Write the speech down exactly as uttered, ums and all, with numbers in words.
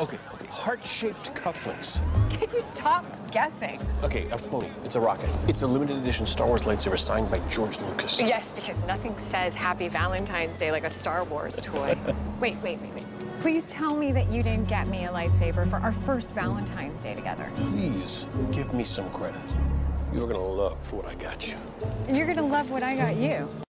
Okay, okay. Heart-shaped cufflinks. Can you stop guessing? Okay, a pony. It's a rocket. It's a limited edition Star Wars lightsaber signed by George Lucas. Yes, because nothing says Happy Valentine's Day like a Star Wars toy. Wait, wait, wait, wait. Please tell me that you didn't get me a lightsaber for our first Valentine's Day together. Please give me some credit. You're gonna love what I got you. And you're gonna love what I got you.